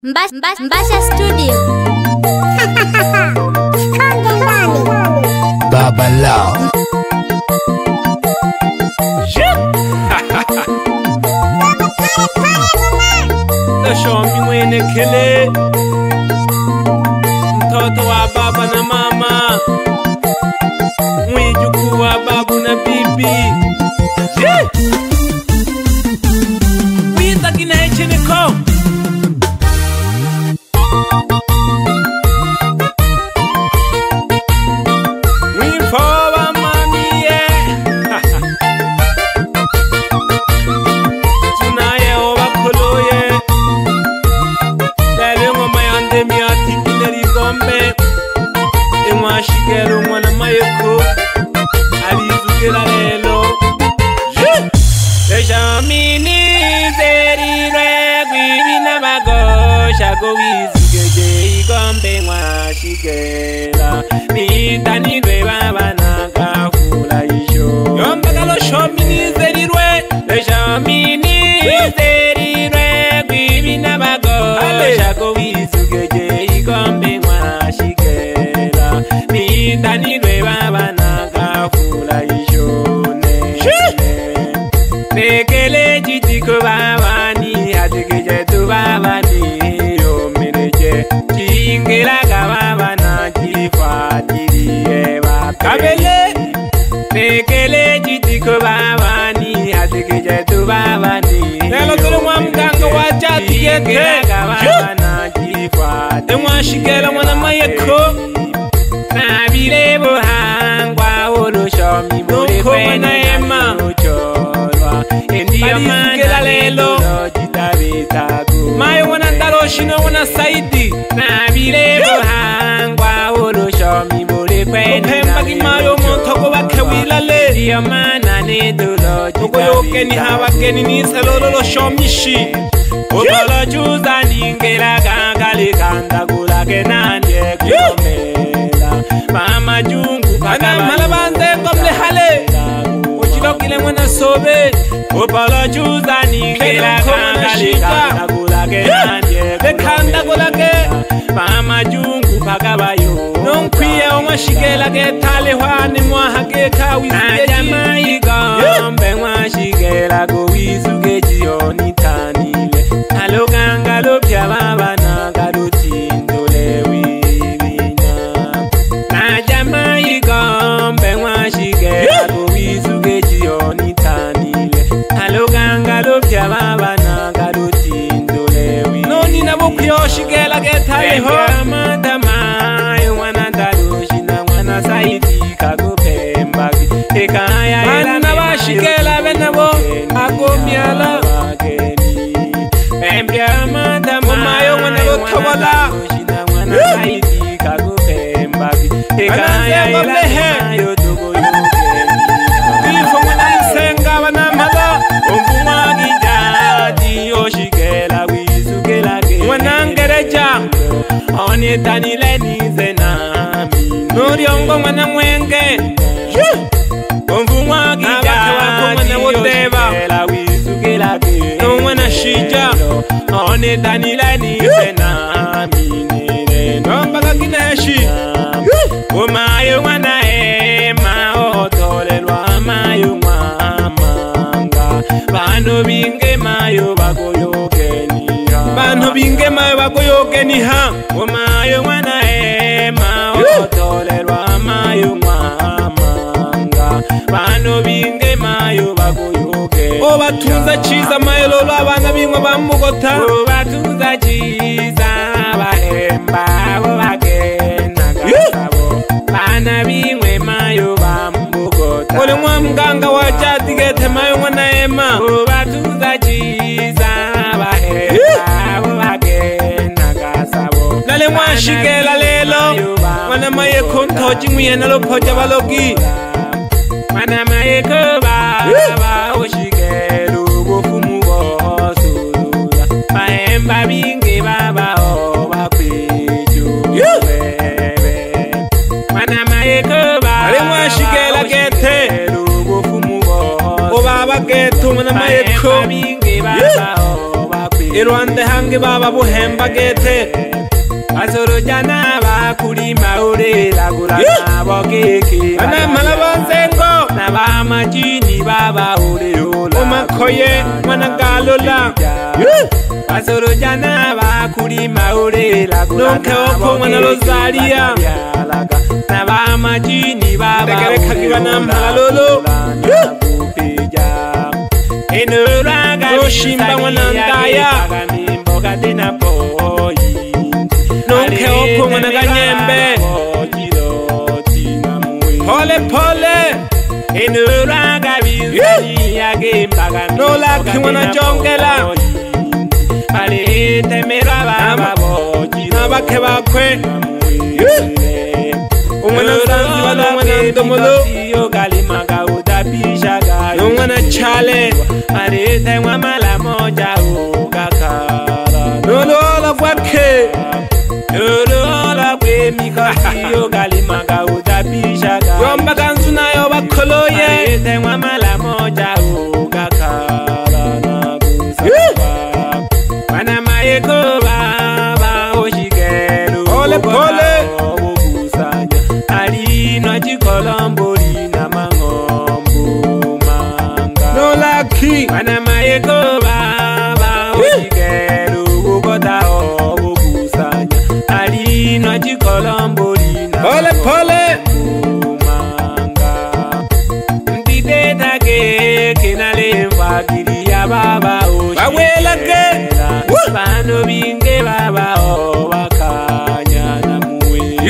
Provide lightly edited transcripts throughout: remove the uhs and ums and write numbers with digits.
Mbasha Studio. Baba Lao. Shomi mwene kele mtoto wa baba na mama, mwijukuu wa babu na bibi. Wiza kina echeneko mwifoba mamiye tunaye obakoloye lele ngoma yande miati kineri gombe emwashigero mwana mayeko alizugera lelo Ejamini zerirwe gwibina bagosha go wizugeje igombe mwashigera nitanirwe babana gafula isho yombagalo shomini zerirwe Ejamini zerirwe gwibina bagosha go wizugeje igombe mwashigera nitanirwe babana gafula isho Mekele jitiko babani atekeje tu babani yo mereje chingela kababana chifatiriye bakabele Mekele jitiko babani atekeje tu babani lelo tolo mwamganga wachatigete kababana chifati emwashigela mwana mayeko nabire buhangwa urushomi muri kwena ema Endia mangela lelo Mayo wana ndaroshi no wana saidi Nabire buhangwa urushomi muri kwena Opemba kimayo montoko bake wilale Endia mana nedulo Toko yoke ni hawake ni selolo shomishi Opala juza ningela gangali kanda gulake nandye kumela Mama jungu Ana malabanze komle hale Kile mwana sobe Opala juza ningela kanda gulake nandye Dekanda gulake Mama jungu pakabayo Nonkwiye omashigela getale hwani mwahage kawizige Najama igombe mwashigela gowizuge jioni tanile Aloganga lopya babana galutindole wibina Najama igombe mwashigela gowizuge jioni tanile Aloganga lopya babana galutindole wibina Noni nabo kuyoshigela getale ho Saidi ekaya bana bashigela benabo agomiala embya madama mayo mwana lotobola Saidi kagupemba ekaya yo dogo bifo mwana msenga bana mala omvuma gijadi oshigela wizugela ge mwana ngereja oni tanile nizena Nuriongo mwana mwenge Omvumwa gijadi yoshiela wisugela ge Nomwana shija One danila nize na minire Nombaga kineshi Umayo mwana ema Otolelwa mayo mwamanga Bano binge mayo bagoyoke niha Bano binge mayo bagoyoke niha Umayo mwana ema Otolelwa mayo mwamanga Bano binge mayo bagoyoke Obatunza chiza mayo lolo abana bimwe bamugota Obatunza chiza bahemba Obagena gasabo Bana bimwe mayo bamugota Ole mwamganga wachatigete mayo mwana ema Obatunza chiza bahemba Obagena gasabo Nale mwashigela lelo Mana maye kontoji mwiyena lopoja balogi Mana maye kubaba Oshigelu bufumu bosurura Mahemba bingi baba oba kweju Mana maye kubaba Ale mwashigela gete Bufumu bosurura Obaba getu mana maye kubaba bingi baba oba kweju irwande hange baba buhemba gete asoro jana ba kuri maure lagura nabo keke ana malabanzengo na ba majini baba ore ola umakoye mwana galola asoro jana ba kuri maure lagura nonke oko mwana rosaria na ba majini baba tegere kagiba na malolo enuraga roshimba mwana ndaya mboga tena poi nonke oko mwana ganyembe pole pole enuraga bizani yage mbaga nola kimwana jongela ale temera baba boji nabake bakwe umwana zanzi balo mwana ndomolo yo galimaga udapishaga umwana chale ale temwa mala moja ugakara nolola kwake nolola kwe mikasi yo galimaga udapishaga yomba kanzu nayo bakoloye ale temwa mala moja ugakara na kusaba wana maeko baba oshigero pole pole alino chikolombori na mangombo manga no lucky wana maeko baba oshigero ukota obukusanya alino chikolombori na pole pole manga ndideta ke kenale fakiri ya baba bawela ke bano binge baba obakanya na muwe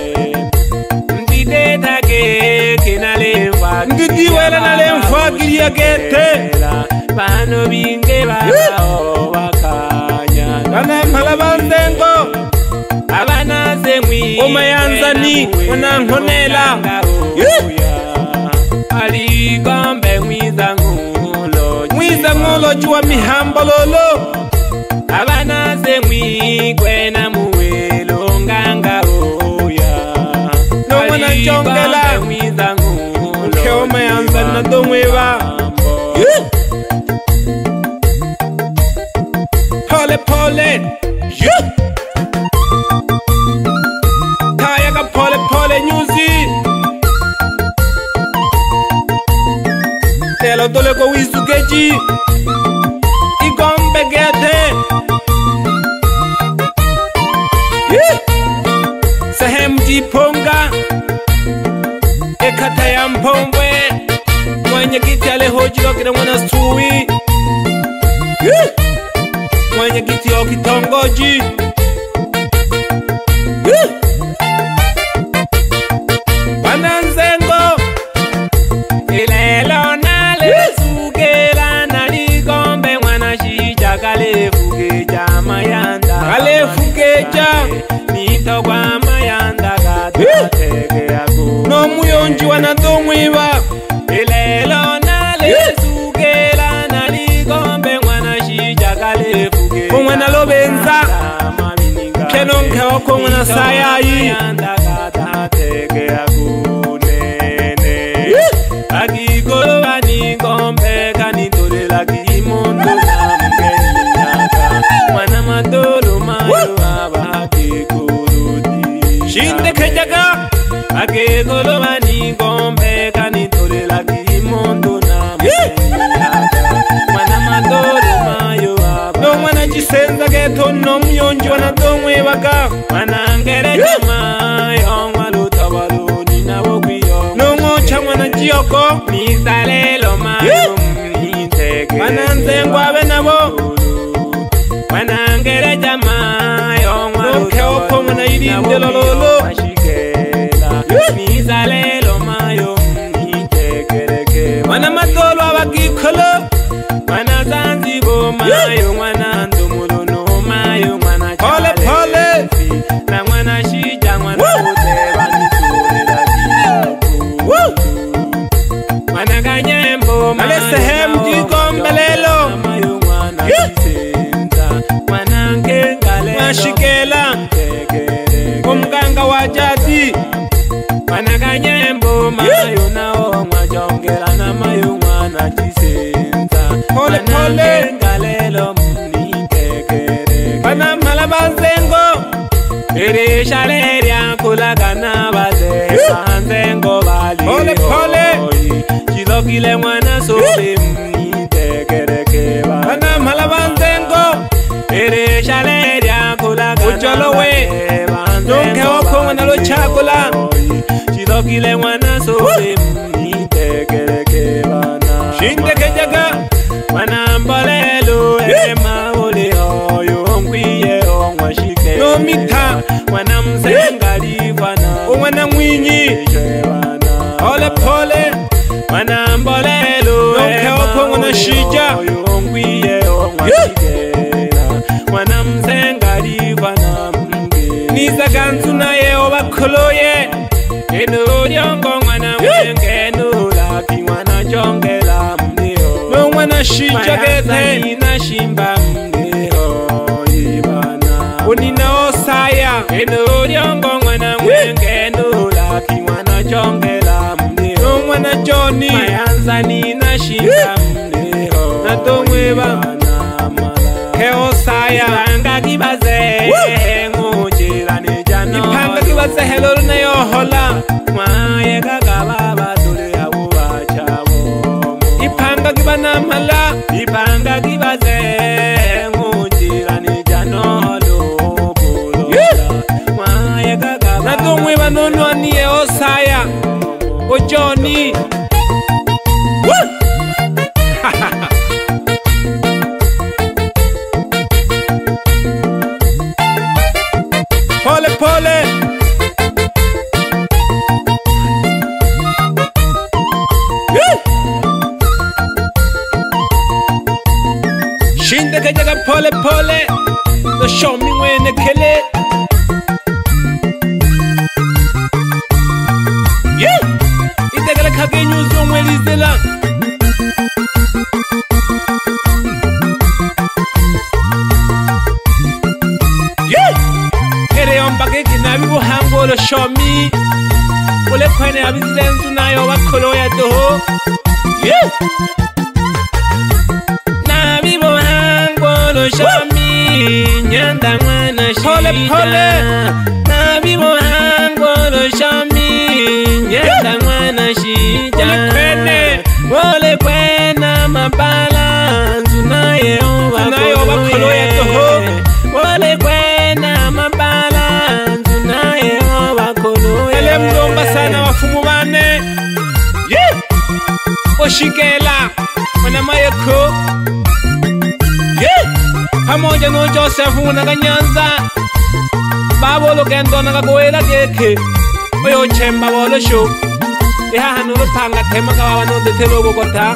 ndidiwela nalemfakiria gete bano binge baba obakanya kana malabanzengo abana zemwi omayanzani onankhonela ali gombe mwiza ngolo jwa mihambololo abana zemwi kwena muwelo nganga oya no mwana jongela mwiza ngolo koma yanza na domweba pole pole kaya ka pole pole nyuzi telo dole ko wisukeji igombe gete sehemu jiponga ekata ya mpombwe mwenye kiti alehojiro kina mwana suwi mwenye kiti o kitongoji bananzengo ilelo nalesukela naligombe mwana shija kalefugeja mayanda kalefugeja nitogwa mayanda gatatege yago no muyonji wana domwiba ilelo nalesukela naligombe mwana shija kalefugeja mwana lobenza kenonke oko mwana sayayi gatatege yago nene agigolo bani gombe kanitolela kimondo na mgenyaka mwana madolo mayo abate kurudi shinde kejaga agigolo bani gombe kanitolela kimondo na mgenyaka mwana madolo mayo abate no mwana jisenza geto no myonji wana domwe baga mwana ngere jamayo ngwalu tabaluni nabo kwiyo no ngocha mwana jiyoko misalelo mayo mintege mananzengo abe nabo mwana ngere jamayo ngwalu tabaluni mwana irinde lololo ashikela misalelo mayo mintege mwana matolo abakikolo mwana zanzibo mayo mwana ndumulo no mayo mwana pole pole na mwana shija mwana uteba niturela kiyo mwana kanyembo male sehemu jigombelelo mayo mwana kisenza mwana ngengalelo mashikela kumganga wa jadi mwana kanyembo mayo nao mwajongela na mayo mwana kisenza pole pole ngalelo mnike Ereshaleria kulagana baze Sanze ngo bali Pole pole Chidokile mwana sobe mitekereke Bana malabanzengo Ereshaleria kulagana Ujolowe Nunke wako mwana lo chakula Chidokile mwana sobe mitekereke bana Shinde kejaga Mwana mbolelo ema ule hoyo Nkwiye onwashike No mita Mwana msengali fana Mwana mwinyi Pole pole Mwana mbolelo Nunke wako mwana shija Nkwiye onwashike Mwana msengali fana Niza gansu na ye obakoloye Eno ryongo mwana mwengeno Laki mwana chongela mneho No mwana shija gete Nina shimba mneho Ibana Unina osaya Eno ryongo mwana mwengeno Laki mwana chongela mneho No mwana Johnny Mayanza nina shimba mneho Natomweba Ke osaya Ipanga kibaze Ngujira nijano Ipanga kibaze helolo na yo hola Mwaye kakababa tule abo bachabo Ipanga kibana mala Ipanga kibaze Ngujira nijano Lobulo Mwaye kakababa Natomweba nono aniye osaya O Johnny Pole pole Shinde kejaga pole pole No show me when they kill it Itegala kage nyuzo mwelizela Kere ombage kinabi buhangolo show me Ule kwene abizilenzu nayo bakolo ya doho Nabi bohangolo shami Nyanda mwana shija Pole pole Nabi bohangolo shami Nyanda mwana shija Ule kwene Ole kwena mabala Zunaye bakolo ya doho Ole kwena mabala Zunaye bakolo ya Ele mdomba sana wafumu bane Oshikela Wana mayeko Pamoja no Joseph Munaga Nyanza Babo lugendo nagagoela geke Oyo chemba bolo show Iha hanuro panga tema kawawa no detelo Bogota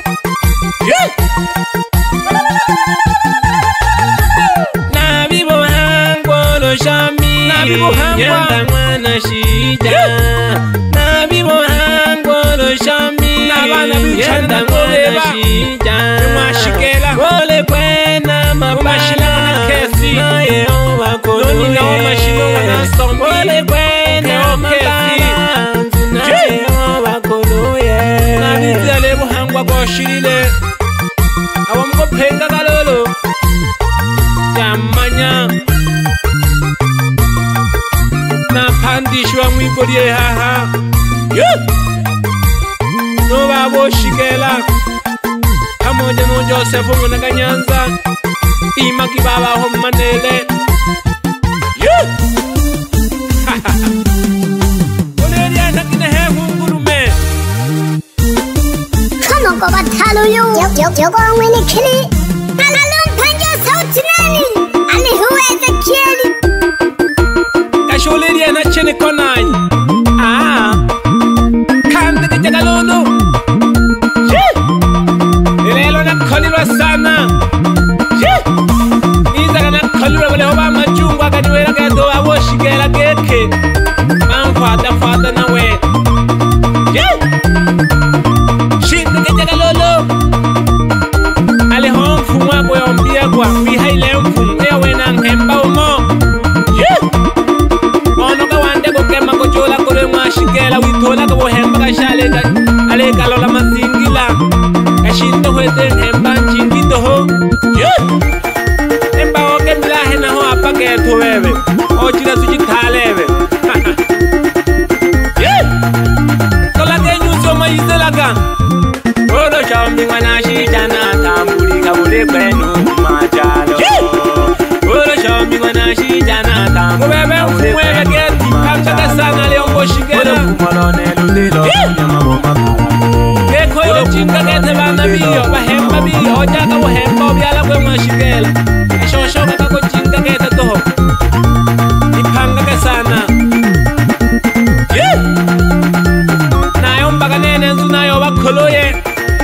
Nabi bohangolo shami Nabi bohangwa. Nyanda mwana shija Nabi bohangolo shami Nabana bichana Nyanda na mwana koleba. shija Mwashikela. Ole kwena Umashina mabala wana kesi. Naye owa kolo Noni na umashina wana sombi. Ole kwena Keo mabala Naye owa kolo ye Nabizele buhangwa goshirile Awamgo penga galolo Yamanya Napandishwa mwikolie haha No babo shikela Pamoja no Joseph Munaga Nyanza Ima kibaba homanele Oleria nakine he hungurume Come on, batalo yo go on when it kill it. Alon panjo sautinani. Ali who is the kill Kasholeria na chene konai Kande ke jagalolo Ilelo na kolira sana Iza na kolira wale hoba majungwa kaniwela kado awoshigela geke Fada na we Shinde ke jagalolo Ale honfu mwako ya mbia kwa Wihaile mfu ewe na nkemba umo Ono kawande kukema kuchula kule mwashikela Witola kawohemba kashalega Ale kalola masingila Kashindo kwete nkemba nchingito ho Emba oke milahe na ho apake tuwewe Ochila sujitale Male kwenu majalo Olo shomi wana shijana tamu Kubebe mfumwele geti Kanga sana leo mboshigela Kumolone lutilo Nyama boma Eko yo chinga gete bana biyo Bahemba biyo Ojaka wahemba obyala kwe mwashigela Shoshoka kako chinga gete toho Ipanga sana Nayo mbaga nene nzu nayo bakoloye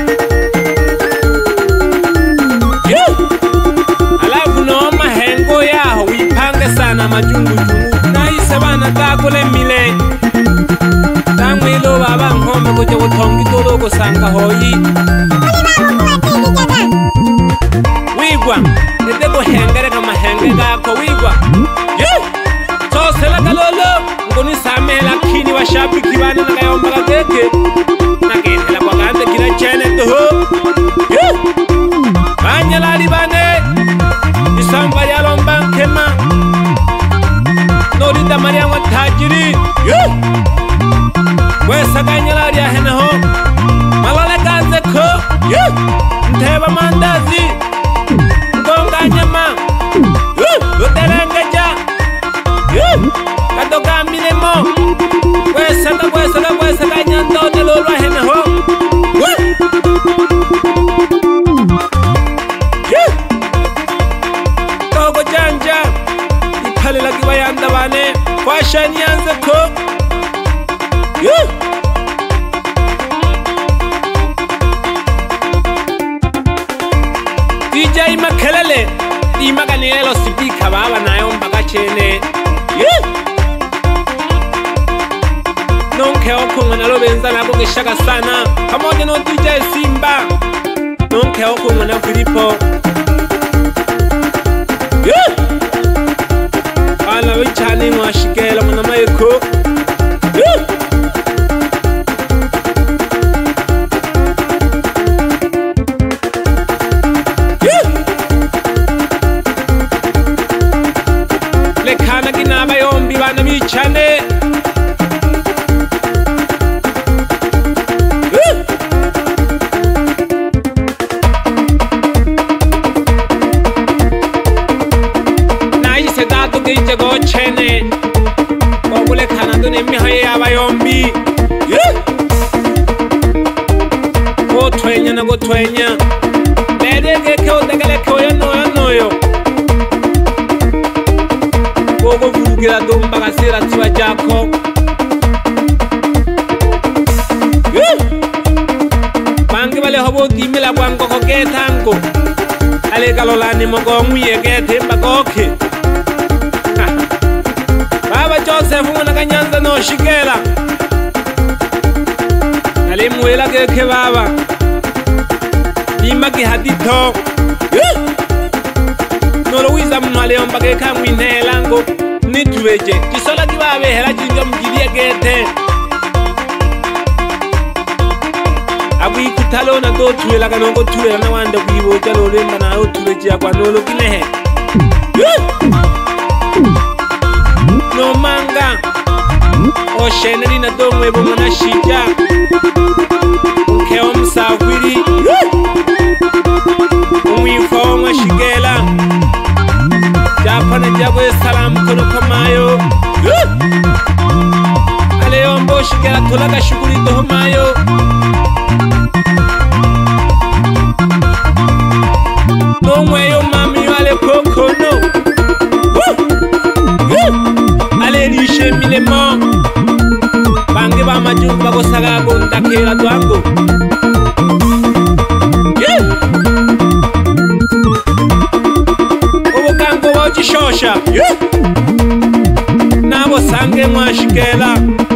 sana majungu jungu naise bana takule mile tamwilo baba ngombe kuje butongi todo gusanga hoyi wigwa ete go hengere kama henge gako wigwa so sela kalolo ngoni samela kini washabiki bana ngayomba gake nagenda kwa gande kira chene to banyala libane isamba ya lomba kema Norita Maria wa tajiri Wesa kanyala ria henaho Malale kanze ko Nteba mandazi Ngonga nyama Luterengeja Katoka milemo Wesa kanyando Nelolwa henaho Togo janja Ipale lagi bayanda bane Fashion yanze ko DJ makelele Imaganelo sipika baba nayo mbaga chene Nonke okunga nalo benza nako gishaka sana Pamoja no DJ Simba Nonke okunga na Filipo Ala wichani mwashikela mwana mayeko Lekana ginaba yombi bana bichane Go chene Ogule kana dune mihaye abayombi Go twenya na go twenya Lede geke odegele koyo noyo Gogo vurugira dumba gasira tiwa jako Bangi bale hobo dimila kwango kogetango Ale galolani mogo mwiye gete mbagoke Baba Joseph mwana kanyanza no shigela Nalimwela geke baba Imaki hadito Norowiza mnwale ombage kamwi nhelango Nituweje Jisola kibabe hela jinjo mjilie gete Abwi kutalo na do tuwela kanongo tuwela na wanda kuibo jalo lemba na o tuweje ya kwa nolo kinehe No manga Oshene na domwe bomona shija Nkeo msafiri Umwifo mwa shigela Japana jagwe salam kono kamayo Aleyombo shigela tolaga shuguri toho mayo No mweyo mami wale kokono Alerishe milemo Bange ba majungu bako sagago ndakela twango Obokango wajishosha Nabo sange mwashikela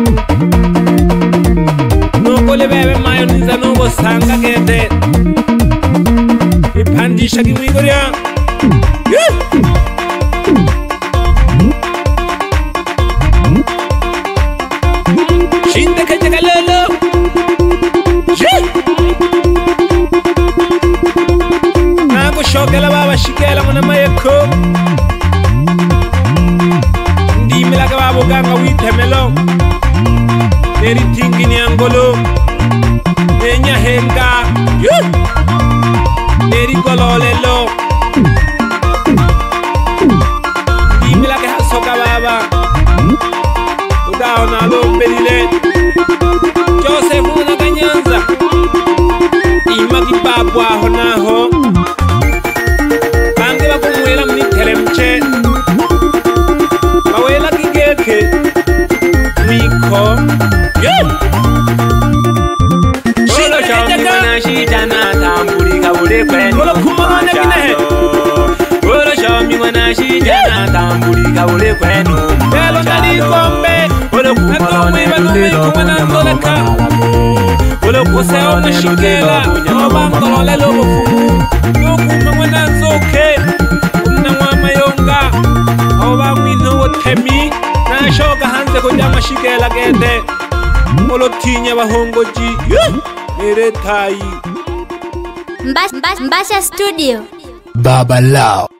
Nokole bebe mayoniza nobo sanga gete Ipandisha kimwigoria Shinde kajaka lolo Nago shokela baba shikela mwana mayeko Ndimilaga babo ganga witemelo Neri tingini angolo Nenya henga nerigololelo imila ke hasoka baba udaona lombelile Joseph Nakanyanza imaki babwa honaho bange bakumwela mnitelemche bawela kigeke miko Olo shomi wanashi jana tambulika ule kwenu Olo kumamane kinehe Olo shomi wanashi jana tambulika ule kwenu Elo nani kombe Olo kumamane kumanandoleka Olo kuse oma shikela Obangolo lelo bofumu Okuma wananzoke Unamwa mayonga Obangwino wotemi Na shoka hanze kujama shikela gete Olo tinya bahongoji Nere tai Mbasha Studio Baba Lao.